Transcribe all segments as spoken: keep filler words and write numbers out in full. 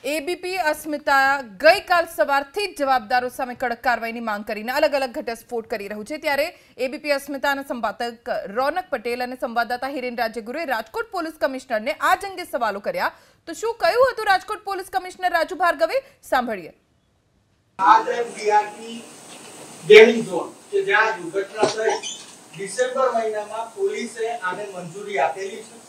ABP અસ્મિતા ગઈકાલ સવારથી જ જવાબદારો સામે કડક કાર્યવાહીની માંગ કરીને અલગ અલગ ઘટસ્ફોટ કરી રહ્યું છે। ત્યારે એબીપી અસ્મિતાના સંપાદક રોનક પટેલ અને સંવાદદાતા હિરેન રાજ્યગુરુએ રાજકોટ પોલીસ કમિશનરને આ અંગે સવાલો કર્યા। તો શું કહ્યું હતું રાજકોટ પોલીસ કમિશનર રાજુ ભાર્ગવે, સાંભળીએ। આજે બીઆરટી ગેમિંગ ઝોન કે જ્યાં દુર્ઘટના થઈ ડિસેમ્બર મહિનામાં પોલીસે આને મંજૂરી આપેલી છે।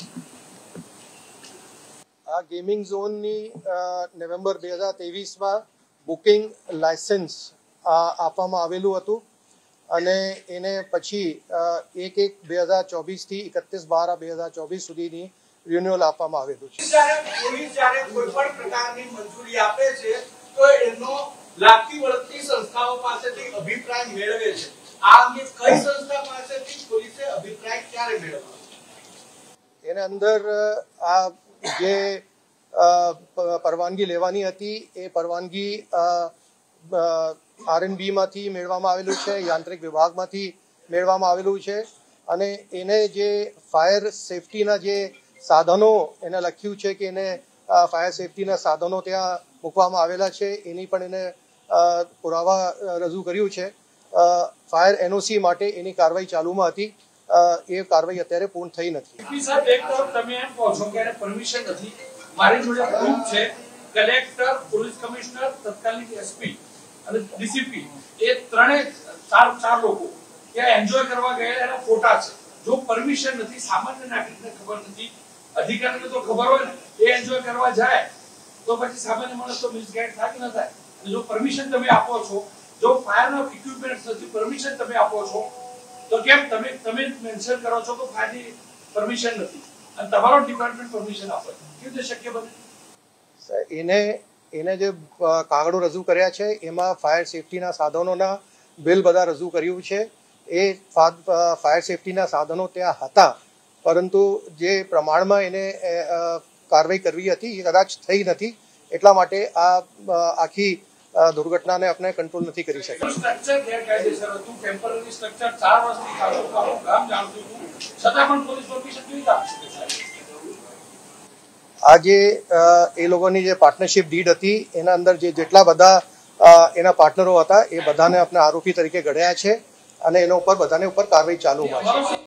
આ ગેમિંગ ઝોનની નવેમ્બર બે હજાર ત્રેવીસમાં બુકિંગ લાયસન્સ આપવામાં આવેલું હતું અને એને પછી એક એક બે હજાર ચોવીસથી એકત્રીસ બાર બે હજાર ચોવીસ સુધીની રિન્યુઅલ આપવામાં આવેલું છે। જ્યારે પોલીસ જ્યારે કોઈ પણ પ્રકારની મંજૂરી આપે છે તો એનો લાગતી વળગતી સંસ્થાઓ પાસેથી અભિપ્રાય મેળવે છે। આ અંગે કઈ સંસ્થા પાસેથી પોલીસે અભિપ્રાય ક્યારે મેળવ્યો? એને અંદર આ જે પરવાનગી લેવાની હતી એ પરવાનગી આરએનબી માંથી મેળવવામાં આવેલું છે, યાંત્રિક વિભાગમાંથી મેળવવામાં આવેલું છે અને એને જે ફાયર સેફટીના જે સાધનો એને લખ્યું છે કે એને ફાયર સેફટીના સાધનો ત્યાં મૂકવામાં આવેલા છે એની પણ એને પુરાવા રજૂ કર્યું છે। ફાયર એનઓસી માટે એની કાર્યવાહી ચાલુમાં હતી, એ કાર્યવાહી અત્યારે પૂર્ણ થઈ નથી। સાહેબ, એક તરફ તમે એમ કહો છો કે પરમિશન નથી, મારી જોડે પ્રૂફ છે, કલેક્ટર, પોલીસ કમિશનર, તત્કાલીન એસપી અને ડીસીપી એ ત્રણે ચાર ચાર લોકો ત્યાં એન્જોય કરવા ગયા એના ફોટા છે। જો પરમિશન નથી, સામાન્ય નાગરિકને ખબર નથી, અધિકારીને તો ખબર હોય ને, એ એન્જોય કરવા જાય તો પછી સામાન્ય માણસ તો મિસગાઈડ થાય કે ન થાય? જો પરમિશન તમે આપો છો, જો ફાયરનો ઇક્વિપમેન્ટ નથી, પરમિશન તમે આપો છો તો કેમ તમે તમે મેન્શન કરો છો કે ફાયરની પરમિશન નથી અને તમારો ડિપાર્ટમેન્ટ પરમિશન આપે? કેવી રીતે શક્ય બને? એને એને જે કાગળો રજૂ કર્યા છે એમાં ફાયર સેફટીના સાધનોના બિલ બધા રજૂ કર્યું છે। એ ફાયર સેફટીના સાધનો ત્યાં હતા, પરંતુ જે પ્રમાણમાં એને કાર્યવાહી કરવી હતી એ કદાચ થઈ નથી, એટલા માટે આ આખી દુર્ઘટનાને આપણે કંટ્રોલ નથી કરી શક્યા। સ્ટ્રક્ચર ગેરકાયદેસર હતું, ટેમ્પરરી સ્ટ્રક્ચર ચાર વર્ષથી ચાલુ હતું, ગામ જાણતું હતું, છતાં પણ પોલીસ પરમિશન કેવી રીતે આપી શકે? આ જે એ લોકોની જે પાર્ટનરશિપ ડીડ હતી એના અંદર જે જેટલા બધા એના પાર્ટનરો હતા એ બધાને આપણે આરોપી તરીકે ગણ્યા છે અને એના ઉપર બધાને ઉપર કાર્યવાહી ચાલુમાં છે।